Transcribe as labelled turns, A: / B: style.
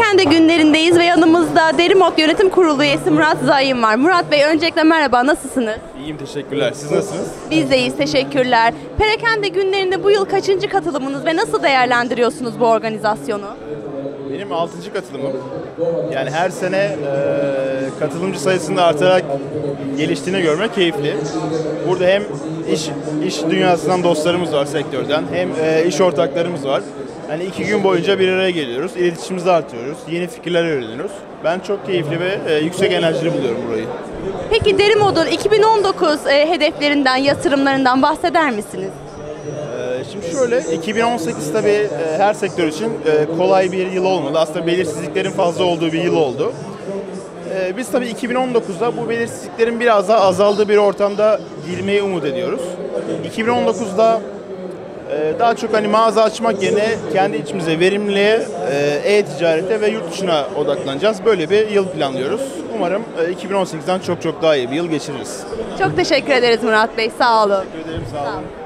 A: Perakende günlerindeyiz ve yanımızda Derimok Yönetim Kurulu üyesi Murat Zaim var. Murat Bey, öncelikle merhaba, nasılsınız?
B: İyiyim, teşekkürler. Siz nasılsınız?
A: Biz de iyiyiz, teşekkürler. Perakende günlerinde bu yıl kaçıncı katılımınız ve nasıl değerlendiriyorsunuz bu organizasyonu?
B: Benim 6. katılımım. Yani her sene katılımcı sayısında artarak geliştiğini görmek keyifli. Burada hem iş dünyasından dostlarımız var sektörden, hem iş ortaklarımız var. Yani 2 gün boyunca bir araya geliyoruz, iletişimimizi artırıyoruz, yeni fikirler öğreniyoruz. Ben çok keyifli ve yüksek enerjili buluyorum burayı.
A: Peki Derimok'un 2019 hedeflerinden, yatırımlarından bahseder misiniz?
B: Şimdi şöyle, 2018 tabii her sektör için kolay bir yıl olmadı. Aslında belirsizliklerin fazla olduğu bir yıl oldu. Biz tabii 2019'da bu belirsizliklerin biraz daha azaldığı bir ortamda girmeyi umut ediyoruz. 2019'da daha çok hani mağaza açmak yerine kendi içimize verimliliğe, e-ticarete ve yurt dışına odaklanacağız. Böyle bir yıl planlıyoruz. Umarım 2018'den çok daha iyi bir yıl geçiririz.
A: Çok teşekkür ederiz Murat Bey, sağ olun.
B: Teşekkür ederim, sağ olun.